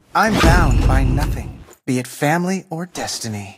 I'm bound by nothing, be it family or destiny.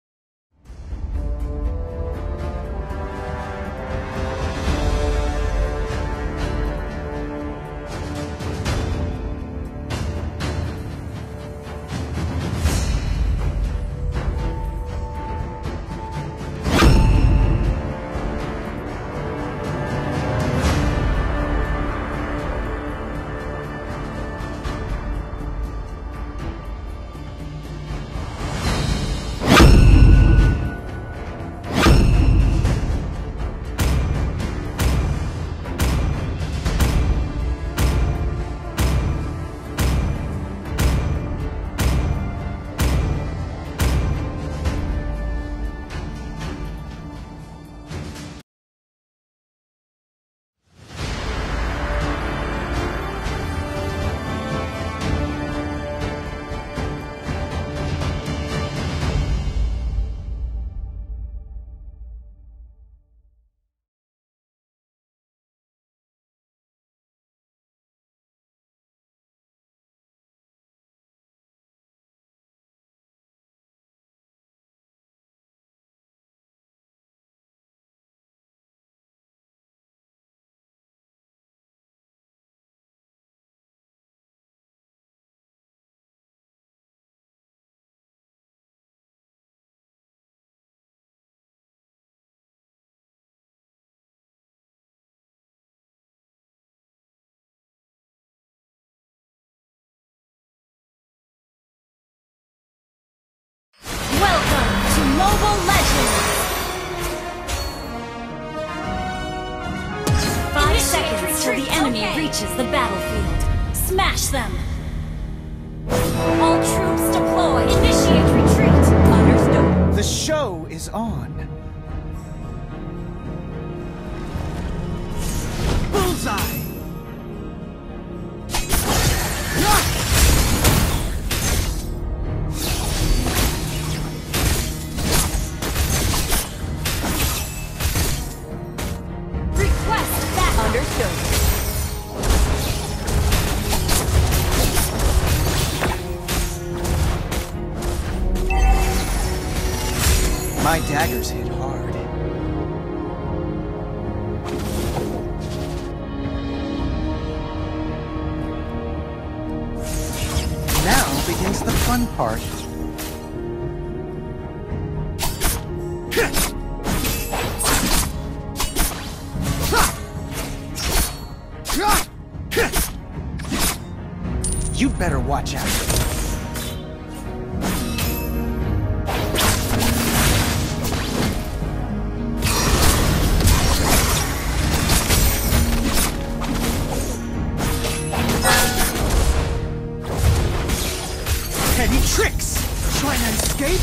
Welcome to Mobile Legends! 5 seconds till the enemy reaches the battlefield. Smash them! All troops deploy! Initiate retreat! Understood. The show is on. Bullseye! My daggers hit hard. Now begins the fun part. You better watch out. Any tricks? Trying to escape?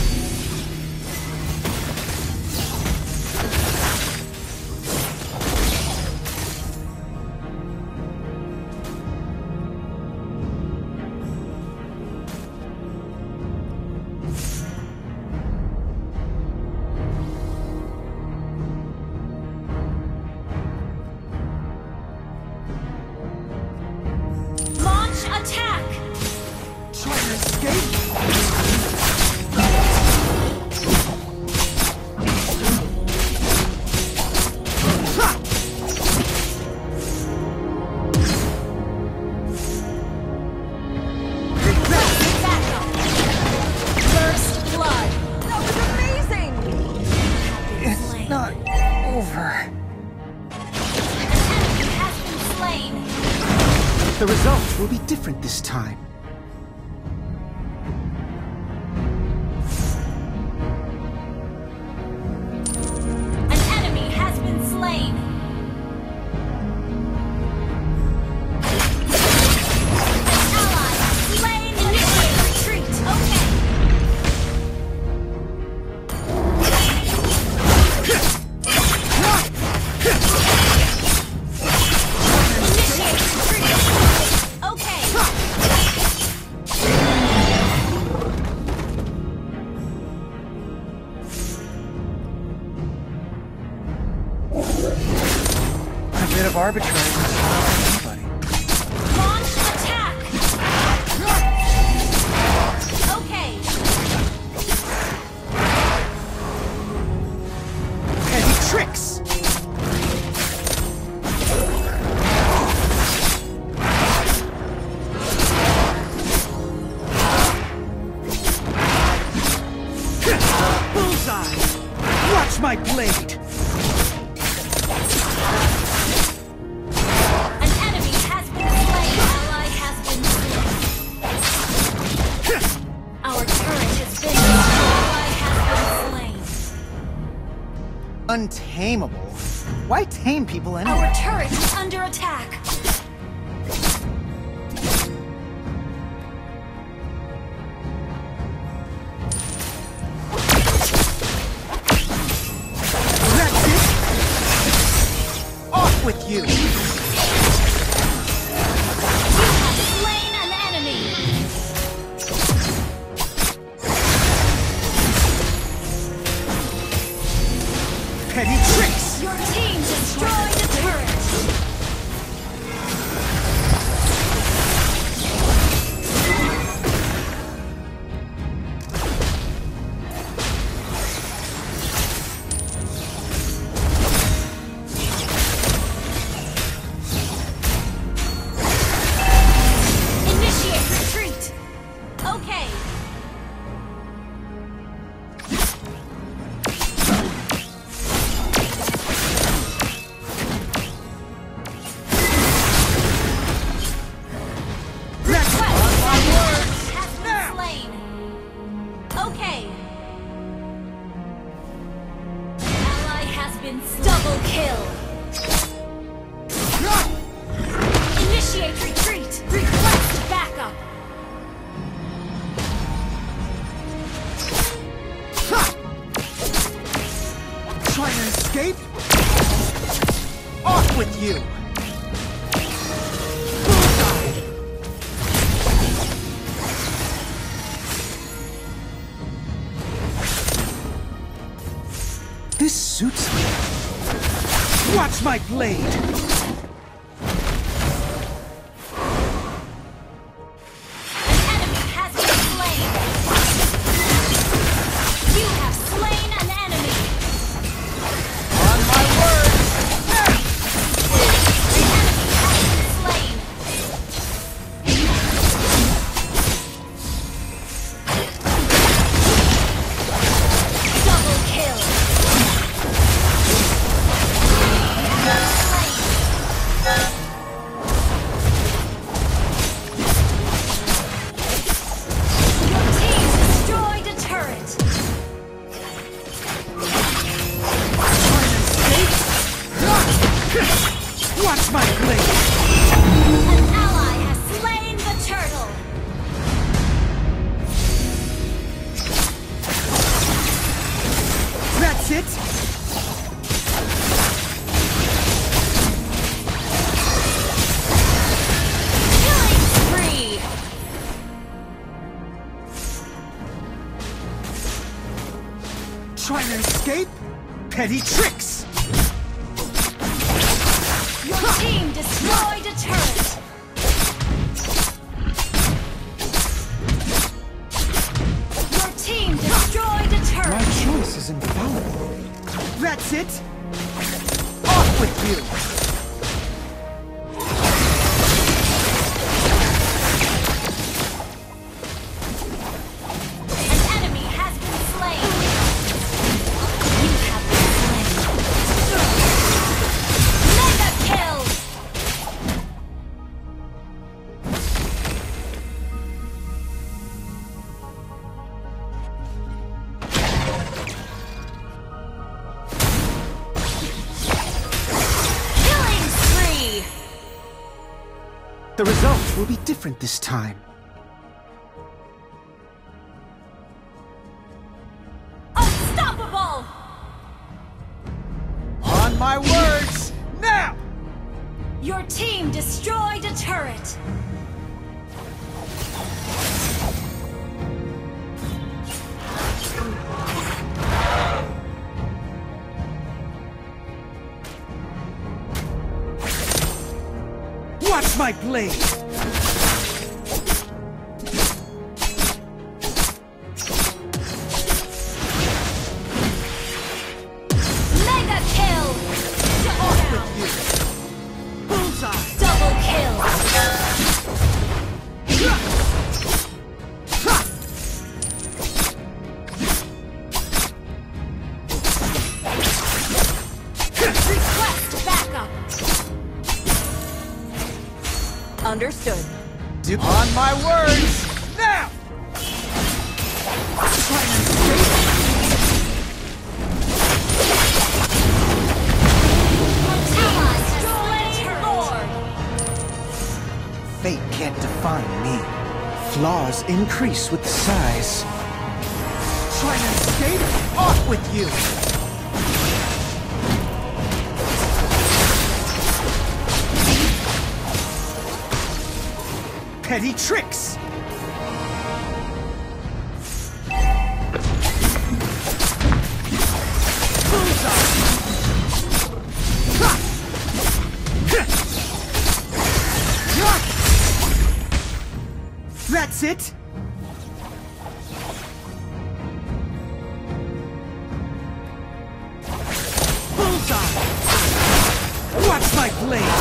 Launch attack! Trying to escape? First blood! That was amazing! It's not over. An enemy has been slain! The results will be different this time. An enemy has been slain! An ally slain! Initiate retreat! Okay! Initiate retreat! Okay! A bit of arbitrariness without anybody. Launch attack! Watch my blade! An enemy has been slain. Ally has been slain. Our turret has been destroyed. Ally has been slain. Untamable? Why tame people anyway? Our turret is under attack. With you. You have slain an enemy. Petty tricks! Your team destroyed a turret. Okay. Double kill. Initiate retreat. Request backup. Trying to escape? Off with you! This suits me. Watch my blade! Watch my blade! An ally has slain the turtle! That's it! Killing spree! Trying to escape? Petty tricks! Your team destroyed a turret! Your team destroyed a turret! My choice is infallible. That's it! Off with you! An enemy has been slain! You have been slain! Mega kill! Killing spree! The results will be different this time. Unstoppable! On my words, now! Your team destroyed a turret! Watch my blade! Mega kill! Double down! Bullseye! Double kill! Understood. On my words! Now! Try and escape! Fate can't define me. Flaws increase with size. Try and escape? Off with you! Petty tricks! Bullseye! That's it! Bullseye! Watch my blade!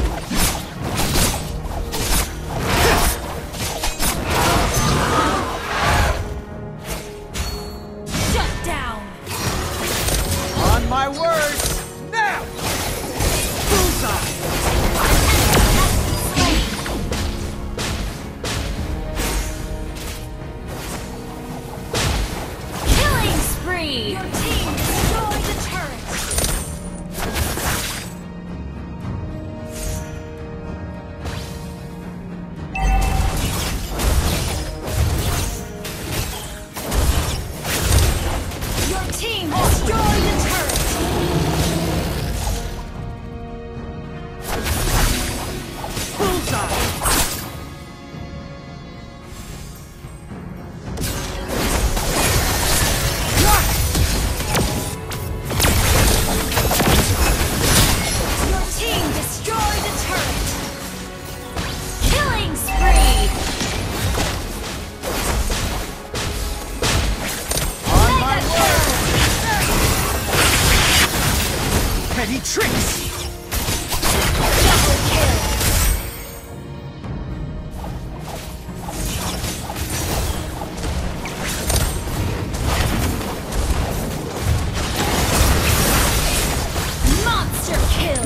My words! Now! Bullseye! Killing spree! Your team destroyed the turret! Your team destroyed the turret! Petty tricks! Double kill! Monster kill!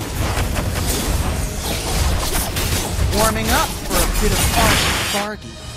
Warming up for a bit of art, Bargy.